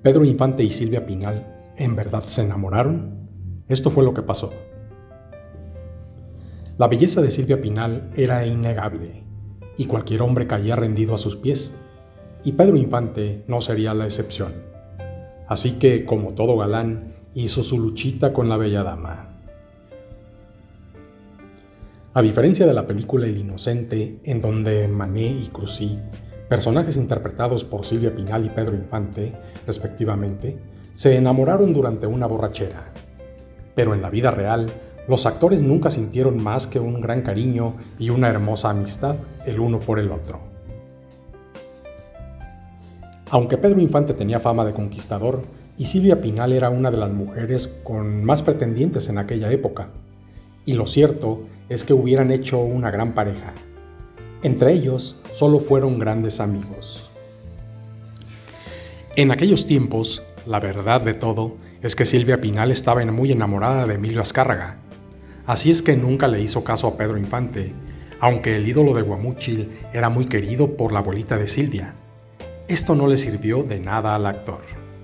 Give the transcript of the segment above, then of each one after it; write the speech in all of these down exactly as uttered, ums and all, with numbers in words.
¿Pedro Infante y Silvia Pinal en verdad se enamoraron? Esto fue lo que pasó. La belleza de Silvia Pinal era innegable, y cualquier hombre caía rendido a sus pies, y Pedro Infante no sería la excepción. Así que, como todo galán, hizo su luchita con la bella dama. A diferencia de la película El Inocente, en donde Manet y Cruzy, personajes interpretados por Silvia Pinal y Pedro Infante, respectivamente, se enamoraron durante una borrachera. Pero en la vida real, los actores nunca sintieron más que un gran cariño y una hermosa amistad el uno por el otro. Aunque Pedro Infante tenía fama de conquistador y Silvia Pinal era una de las mujeres con más pretendientes en aquella época, y lo cierto es que hubieran hecho una gran pareja. Entre ellos, solo fueron grandes amigos. En aquellos tiempos, la verdad de todo es que Silvia Pinal estaba muy enamorada de Emilio Azcárraga. Así es que nunca le hizo caso a Pedro Infante, aunque el ídolo de Guamúchil era muy querido por la abuelita de Silvia. Esto no le sirvió de nada al actor.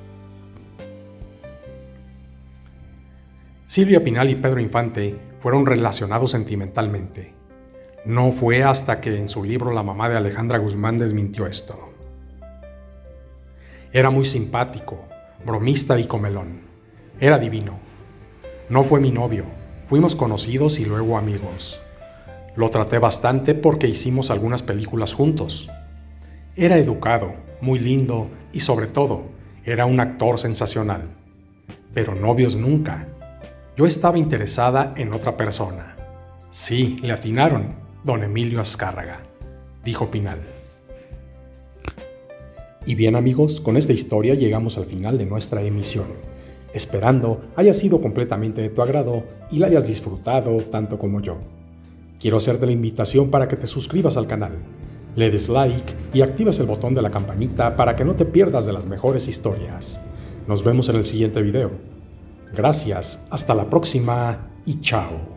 Silvia Pinal y Pedro Infante fueron relacionados sentimentalmente. No fue hasta que en su libro la mamá de Alejandra Guzmán desmintió esto. Era muy simpático, bromista y comelón. Era divino. No fue mi novio, fuimos conocidos y luego amigos. Lo traté bastante porque hicimos algunas películas juntos. Era educado, muy lindo y sobre todo, era un actor sensacional. Pero novios nunca. Yo estaba interesada en otra persona. Sí, le atinaron. Don Emilio Azcárraga, dijo Pinal. Y bien amigos, con esta historia llegamos al final de nuestra emisión. Esperando haya sido completamente de tu agrado y la hayas disfrutado tanto como yo. Quiero hacerte la invitación para que te suscribas al canal, le des like y actives el botón de la campanita para que no te pierdas de las mejores historias. Nos vemos en el siguiente video. Gracias, hasta la próxima y chao.